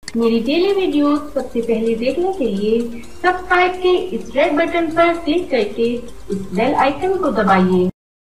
मेरी daily videos सबसे पहले देखने के लिए सब्सक्राइब के इस रेड बटन पर क्लिक करके इस बेल आइकन को दबाइए।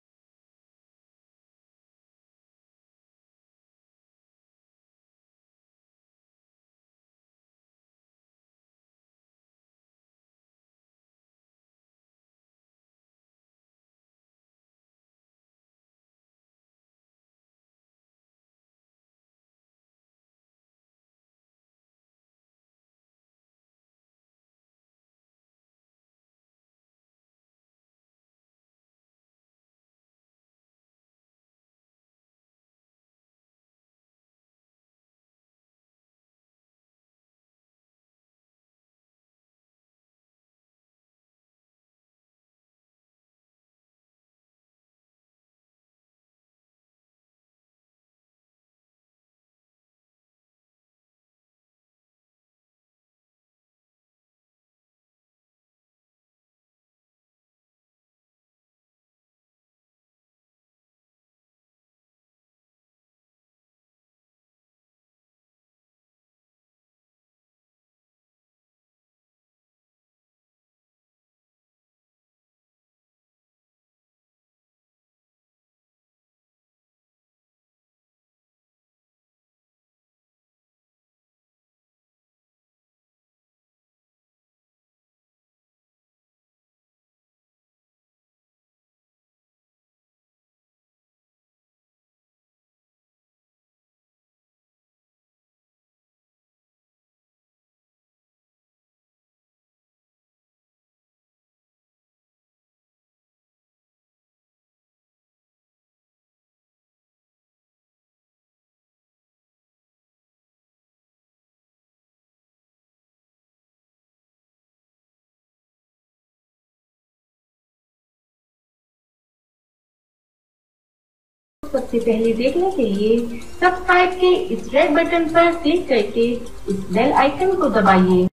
सबसे पहले देखने के लिए सब्सक्राइब के इस रेड बटन पर क्लिक करके इस बेल आइकन को दबाइए।